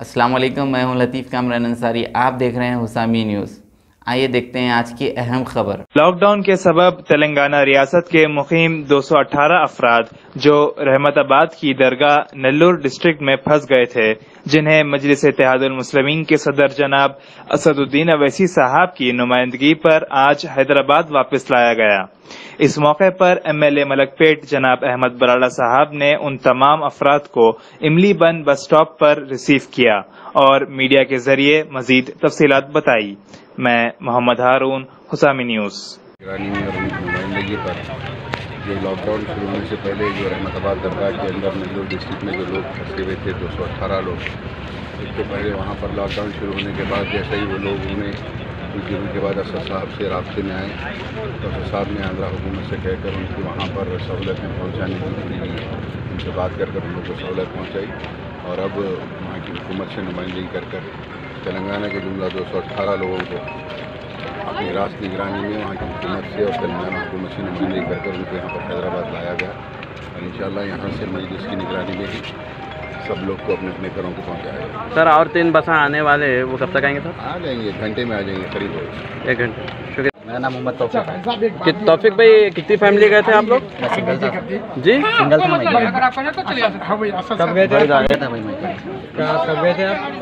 अस्सलाम वालेकुम, मैं हूं लतीफ़ कामरान अंसारी। आप देख रहे हैं हुसामी न्यूज़। आइए देखते हैं आज की अहम खबर। लॉकडाउन के सबब तेलंगाना रियासत के मुकीम 218 अफराद जो रहमताबाद की दरगाह नेल्लूर डिस्ट्रिक्ट में फंस गए थे, जिन्हें मजलिस इत्तेहादुल मुस्लिमीन के सदर जनाब असदुद्दीन अवैसी साहब की नुमाइंदगी पर आज हैदराबाद वापस लाया गया। इस मौके पर MLA मलकपेट जनाब अहमद बराड़ा साहब ने उन तमाम अफराद को इमली बन बस स्टॉप पर रिसीव किया और मीडिया के जरिए मजीद तफसीलात बताई। मैं मोहम्मद हारून, हुसामी न्यूज़। ईरानी में और उनकी नुमाइंदगी पर जो लॉकडाउन शुरू होने से पहले जो रहमताबाद दरगाह के अंदर नेल्लूर डिस्ट्रिक्ट में जो लोग फंसे हुए थे 218 लोग, इसके पहले वहाँ पर लॉकडाउन शुरू होने के बाद जैसे ही वो लोग उन्हें कुछ दिनों के बाद असद साहब से राब्ते में आए तो असद साहब ने आंध्रा हुकूमत से कहकर उनकी वहाँ पर सहूलतें पहुँचाने की पूरी उनसे बात कर उन लोग को सहूलत पहुँचाई और अब वहाँ की हुकूमत से नुमाइंदगी कर तेलंगाना के जुमला 218 लोगों को अपनी राष्ट्र निगरानी में वहाँ की हुकूमत से और तेलंगाना हुकूमत से नुमाइंदगी कर उनको यहाँ पर हैदराबाद लाया गया और इंशाअल्लाह यहाँ से मजलिस की निगरानी में ही सब लोग को अपने अपने घरों को पहुँचाया। सर और 3 बसें आने वाले हैं, वो कब तक आएंगे सर? आ जाएंगे, घंटे में आ जाएंगे, करीब 1 घंटे। शुक्रिया। मेरा नाम मोहम्मद तौफीक है। तौफीक भाई, कितनी फैमिली गए थे आप लोग? मैं सिंगल था जी, सिंगल था मैं। कब गए थे? था भाई मैं। कब गए थे आप?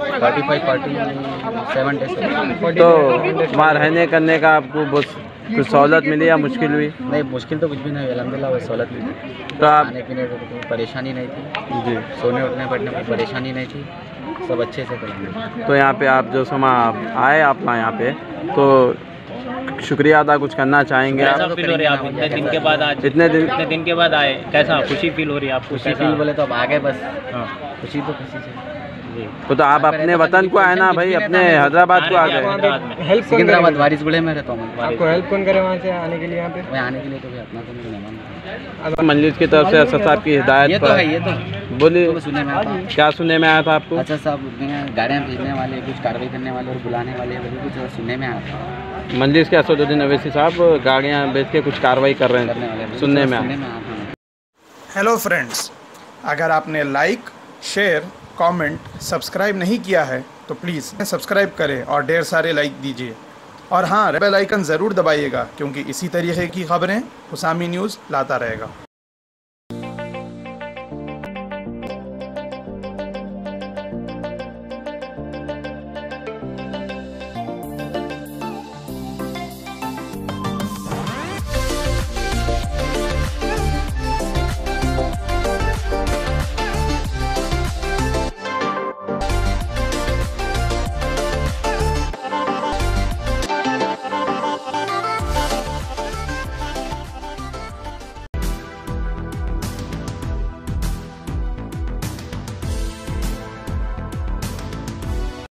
47 डेज। तो वहाँ रहने करने का आपको बहुत कुछ सहूलत मिली या मुश्किल हुई? नहीं, मुश्किल तो कुछ भी नहीं, अल्हम्दुलिल्लाह वो सहूलत मिली। तो आप खाने पीने की कोई परेशानी नहीं थी जी, सोने उठने बैठने की परेशानी नहीं थी, सब अच्छे से करेंगे। तो यहाँ पे आप जो समा आए अपना यहाँ पे, तो शुक्रिया अदा कुछ करना चाहेंगे आप? कैसा फील हो रही है आप इतने दिन के बाद? आज इतने दिन के बाद आए, कैसा खुशी फील हो रही है आपको? खुशी फील बोले तो अब आ गए बस। हाँ। खुशी तो खुशी से तो आप अपने वतन को आए ना भाई, अपने हैदराबाद को आ गए। सिकंदराबाद वारिसगुड़े में रहता हूँ मैं। आपको हेल्प कौन करे वहाँ से आने के लिए? यहाँ पे मैं आने के लिए तो भी अपना तो नहीं मेहमान मंजिल की तरफ से असद साहब की हिदायत ये तो है, ये तो बोलिए, तो सुनने में आता है। क्या सुनने में आया था आपको? अच्छा साहब, गाड़ियाँ भेजने वाले, कुछ कार्रवाई करने वाले और बुलाने वाले, वो कुछ सुनने में आया था। मंजिल के असदुद्दीन अवैसी साहब गाड़ियाँ बेच के कुछ कार्रवाई कर रहे हैं, सुनने में आया। हेलो फ्रेंड्स, अगर आपने लाइक, शेयर, कमेंट, सब्सक्राइब नहीं किया है तो प्लीज़ सब्सक्राइब करें और ढेर सारे लाइक दीजिए। और हाँ, बेल आइकन ज़रूर दबाइएगा क्योंकि इसी तरीके की खबरें हुसामी न्यूज़ लाता रहेगा।